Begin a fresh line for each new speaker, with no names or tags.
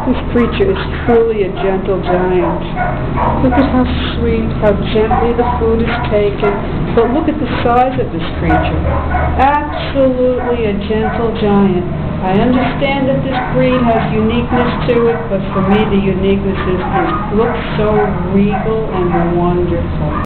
This creature is truly a gentle giant. Look at how sweet, how gently the food is taken. But look at the size of this creature. Absolutely a gentle giant. I understand that this breed has uniqueness to it, but for me the uniqueness is it looks so regal and wonderful.